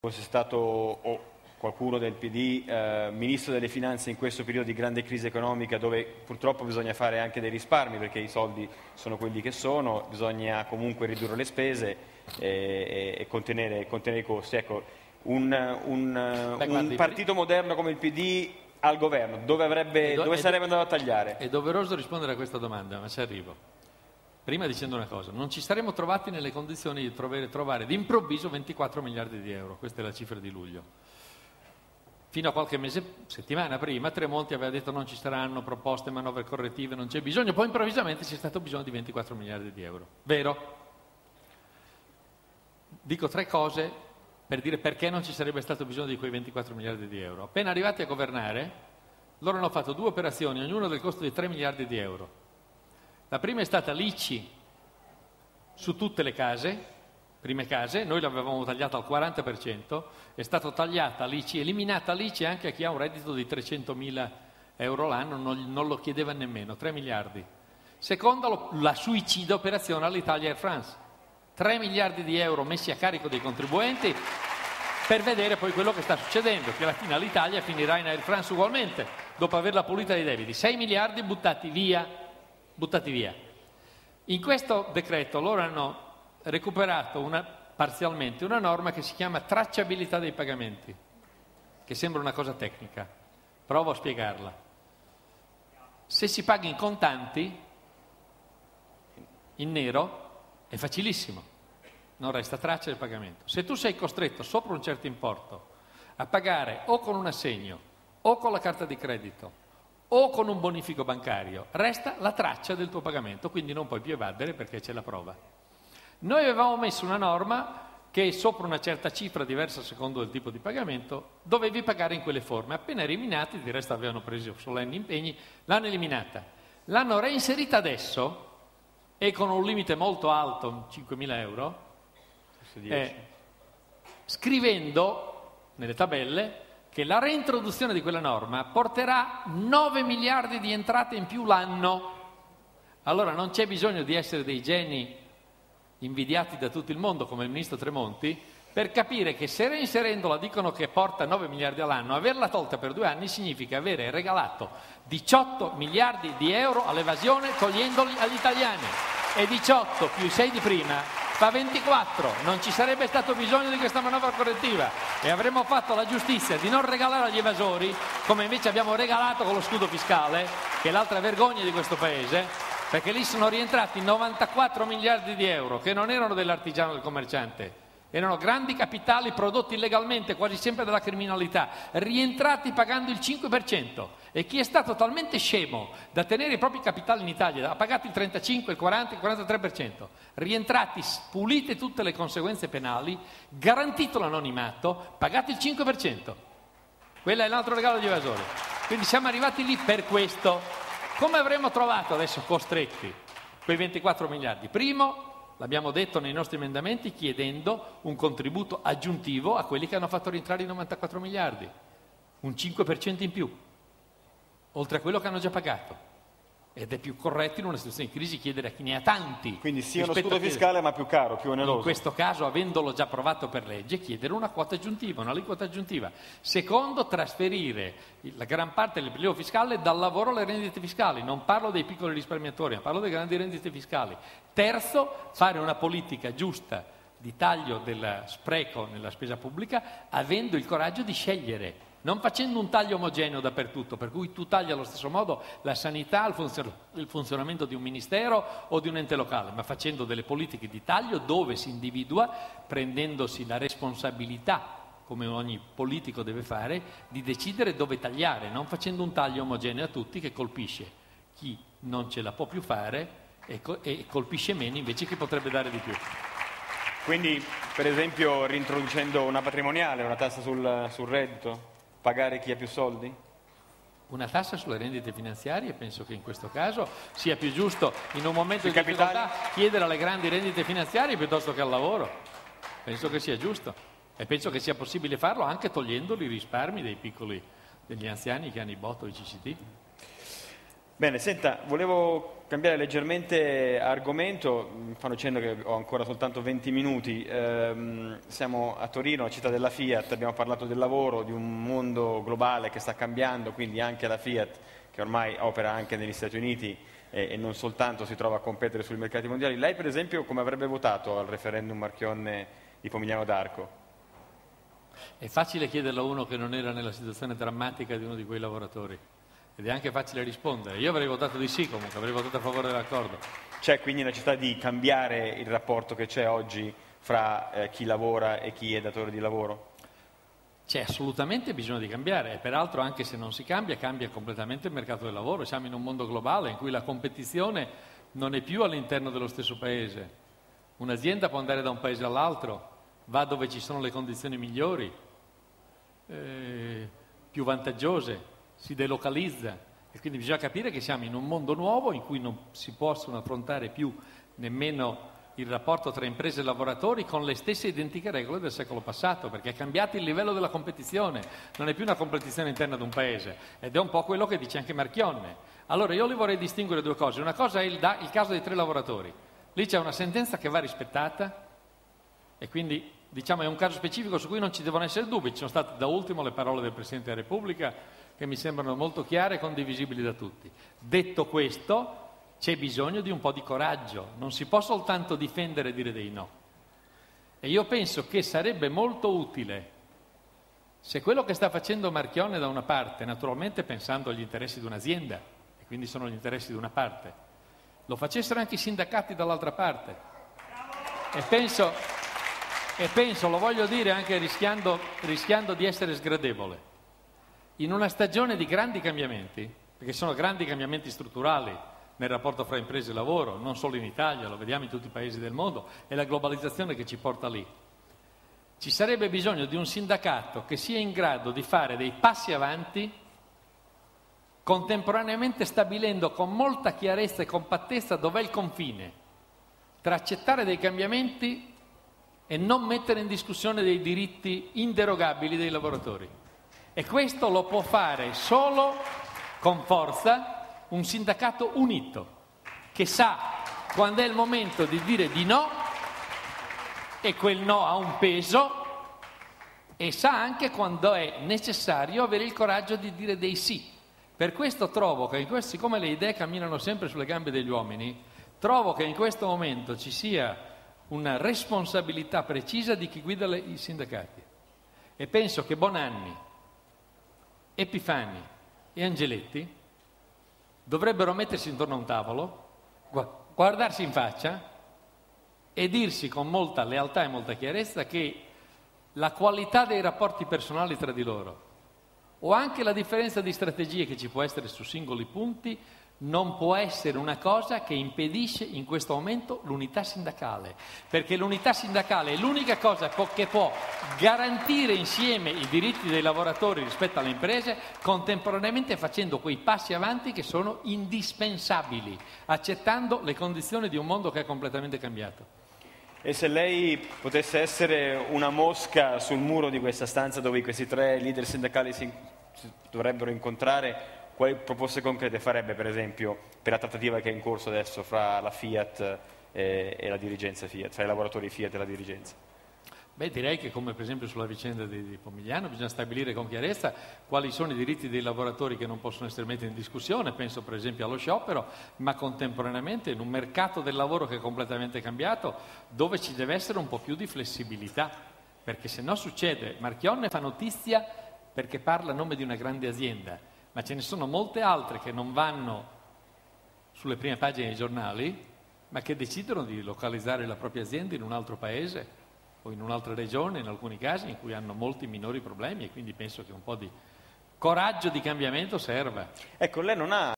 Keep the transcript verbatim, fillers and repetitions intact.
fosse stato o qualcuno del P D eh, ministro delle finanze in questo periodo di grande crisi economica, dove purtroppo bisogna fare anche dei risparmi perché i soldi sono quelli che sono, bisogna comunque ridurre le spese e, e contenere, contenere i costi. Ecco, un, un, Beh, un partito moderno come il P D al governo, dove, avrebbe, do, dove sarebbe andato a tagliare? È doveroso rispondere a questa domanda, ma ci arrivo. Prima dicendo una cosa, non ci saremmo trovati nelle condizioni di trovare, trovare d'improvviso ventiquattro miliardi di euro, questa è la cifra di luglio. Fino a qualche mese, settimana prima, Tremonti aveva detto non ci saranno proposte, manovre correttive, non c'è bisogno, poi improvvisamente c'è stato bisogno di ventiquattro miliardi di euro. Vero? Dico tre cose per dire perché non ci sarebbe stato bisogno di quei ventiquattro miliardi di euro. Appena arrivati a governare, loro hanno fatto due operazioni, ognuna del costo di tre miliardi di euro. La prima è stata l'I C I su tutte le case, prime case, noi l'avevamo tagliata al quaranta per cento, è stata tagliata l'I C I, eliminata l'I C I anche a chi ha un reddito di trecentomila euro l'anno, non, non lo chiedeva nemmeno, tre miliardi. Secondo, la suicida operazione all'Italia Air France, tre miliardi di euro messi a carico dei contribuenti per vedere poi quello che sta succedendo, che alla fine all'Italia finirà in Air France ugualmente, dopo averla pulita dei debiti, sei miliardi buttati via. buttati via. In questo decreto loro hanno recuperato una, parzialmente una norma che si chiama tracciabilità dei pagamenti, che sembra una cosa tecnica. Provo a spiegarla. Se si paga in contanti, in nero, è facilissimo, non resta traccia del pagamento. Se tu sei costretto sopra un certo importo a pagare o con un assegno o con la carta di credito o con un bonifico bancario, resta la traccia del tuo pagamento, quindi non puoi più evadere perché c'è la prova. Noi avevamo messo una norma che sopra una certa cifra, diversa secondo il tipo di pagamento, dovevi pagare in quelle forme. Appena eliminati, di resto avevano preso solenni impegni, l'hanno eliminata. L'hanno reinserita adesso, e con un limite molto alto, cinquemila euro, eh, scrivendo nelle tabelle che la reintroduzione di quella norma porterà nove miliardi di entrate in più l'anno. Allora non c'è bisogno di essere dei geni invidiati da tutto il mondo come il ministro Tremonti per capire che se reinserendola dicono che porta nove miliardi all'anno, averla tolta per due anni significa avere regalato diciotto miliardi di euro all'evasione togliendoli agli italiani. E diciotto più i sei di prima fa ventiquattro, non ci sarebbe stato bisogno di questa manovra correttiva e avremmo fatto la giustizia di non regalare agli evasori, come invece abbiamo regalato con lo scudo fiscale, che è l'altra vergogna di questo Paese, perché lì sono rientrati novantaquattro miliardi di euro, che non erano dell'artigiano e del commerciante, erano grandi capitali prodotti illegalmente, quasi sempre dalla criminalità, rientrati pagando il cinque per cento. E chi è stato talmente scemo da tenere i propri capitali in Italia ha pagato il trentacinque, il quaranta, il quarantatré per cento. Rientrati, pulite tutte le conseguenze penali, garantito l'anonimato, pagate il cinque per cento. Quello è l'altro regalo agli evasori. Quindi siamo arrivati lì per questo. Come avremmo trovato adesso costretti quei ventiquattro miliardi? Primo, l'abbiamo detto nei nostri emendamenti, chiedendo un contributo aggiuntivo a quelli che hanno fatto rientrare i novantaquattro miliardi, un cinque per cento in più, oltre a quello che hanno già pagato. Ed è più corretto in una situazione di crisi chiedere a chi ne ha tanti. Quindi sia uno scudo fiscale ma più caro, più oneroso. In questo caso, avendolo già approvato per legge, chiedere una quota aggiuntiva, un'aliquota aggiuntiva. Secondo, trasferire la gran parte del prelievo fiscale dal lavoro alle rendite fiscali. Non parlo dei piccoli risparmiatori, ma parlo delle grandi rendite fiscali. Terzo, fare una politica giusta di taglio del spreco nella spesa pubblica, avendo il coraggio di scegliere. Non facendo un taglio omogeneo dappertutto, per cui tu tagli allo stesso modo la sanità, il, funzion- il funzionamento di un ministero o di un ente locale, ma facendo delle politiche di taglio dove si individua, prendendosi la responsabilità, come ogni politico deve fare, di decidere dove tagliare, non facendo un taglio omogeneo a tutti che colpisce chi non ce la può più fare e, co- e colpisce meno invece chi potrebbe dare di più. Quindi, per esempio, reintroducendo una patrimoniale, una tassa sul, sul reddito? Pagare chi ha più soldi? Una tassa sulle rendite finanziarie penso che in questo caso sia più giusto in un momento I di capitali... difficoltà chiedere alle grandi rendite finanziarie piuttosto che al lavoro. Penso che sia giusto e penso che sia possibile farlo anche togliendoli i risparmi dei piccoli, degli anziani che hanno i botto o i C C T. Bene, senta, volevo cambiare leggermente argomento, mi fanno cenno che ho ancora soltanto venti minuti, ehm, siamo a Torino, la città della Fiat, abbiamo parlato del lavoro, di un mondo globale che sta cambiando, quindi anche la Fiat, che ormai opera anche negli Stati Uniti e, e non soltanto si trova a competere sui mercati mondiali. Lei per esempio come avrebbe votato al referendum Marchionne di Pomigliano d'Arco? È facile chiederlo a uno che non era nella situazione drammatica di uno di quei lavoratori. Ed è anche facile rispondere. Io avrei votato di sì comunque, avrei votato a favore dell'accordo. C'è quindi la necessità di cambiare il rapporto che c'è oggi fra eh, chi lavora e chi è datore di lavoro? C'è assolutamente bisogno di cambiare e peraltro anche se non si cambia, cambia completamente il mercato del lavoro. Siamo in un mondo globale in cui la competizione non è più all'interno dello stesso paese. Un'azienda può andare da un paese all'altro, va dove ci sono le condizioni migliori, eh, più vantaggiose, si delocalizza e quindi bisogna capire che siamo in un mondo nuovo in cui non si possono affrontare più nemmeno il rapporto tra imprese e lavoratori con le stesse identiche regole del secolo passato, perché è cambiato il livello della competizione, non è più una competizione interna di un paese ed è un po' quello che dice anche Marchionne. Allora io li vorrei distinguere due cose, una cosa è il, da, il caso dei tre lavoratori, lì c'è una sentenza che va rispettata e quindi diciamo è un caso specifico su cui non ci devono essere dubbi, ci sono state da ultimo le parole del Presidente della Repubblica che mi sembrano molto chiare e condivisibili da tutti. Detto questo, c'è bisogno di un po' di coraggio, non si può soltanto difendere e dire dei no. E io penso che sarebbe molto utile se quello che sta facendo Marchionne da una parte, naturalmente pensando agli interessi di un'azienda, e quindi sono gli interessi di una parte, lo facessero anche i sindacati dall'altra parte. E penso, e penso, lo voglio dire anche rischiando, rischiando di essere sgradevole, in una stagione di grandi cambiamenti, perché sono grandi cambiamenti strutturali nel rapporto fra imprese e lavoro, non solo in Italia, lo vediamo in tutti i paesi del mondo, è la globalizzazione che ci porta lì. Ci sarebbe bisogno di un sindacato che sia in grado di fare dei passi avanti, contemporaneamente stabilendo con molta chiarezza e compattezza dov'è il confine tra accettare dei cambiamenti e non mettere in discussione dei diritti inderogabili dei lavoratori. E questo lo può fare solo con forza un sindacato unito, che sa quando è il momento di dire di no, e quel no ha un peso, e sa anche quando è necessario avere il coraggio di dire dei sì. Per questo trovo che, in questo, siccome le idee camminano sempre sulle gambe degli uomini, trovo che in questo momento ci sia una responsabilità precisa di chi guida le, i sindacati. E penso che Bonanni, Epifani e Angeletti dovrebbero mettersi intorno a un tavolo, guardarsi in faccia e dirsi con molta lealtà e molta chiarezza che la qualità dei rapporti personali tra di loro o anche la differenza di strategie che ci può essere su singoli punti non può essere una cosa che impedisce in questo momento l'unità sindacale, perché l'unità sindacale è l'unica cosa che può garantire insieme i diritti dei lavoratori rispetto alle imprese, contemporaneamente facendo quei passi avanti che sono indispensabili, accettando le condizioni di un mondo che è completamente cambiato. E se lei potesse essere una mosca sul muro di questa stanza dove questi tre leader sindacali si, si dovrebbero incontrare, quali proposte concrete farebbe, per esempio, per la trattativa che è in corso adesso fra la Fiat e, e la dirigenza Fiat, fra i lavoratori Fiat e la dirigenza? Beh, direi che come per esempio sulla vicenda di, di Pomigliano bisogna stabilire con chiarezza quali sono i diritti dei lavoratori che non possono essere messi in discussione, penso per esempio allo sciopero, ma contemporaneamente in un mercato del lavoro che è completamente cambiato, dove ci deve essere un po' più di flessibilità, perché se no succede, Marchionne fa notizia perché parla a nome di una grande azienda, ma ce ne sono molte altre che non vanno sulle prime pagine dei giornali, ma che decidono di localizzare la propria azienda in un altro paese o in un'altra regione, in alcuni casi in cui hanno molti minori problemi, e quindi penso che un po' di coraggio di cambiamento serva. Ecco, lei non ha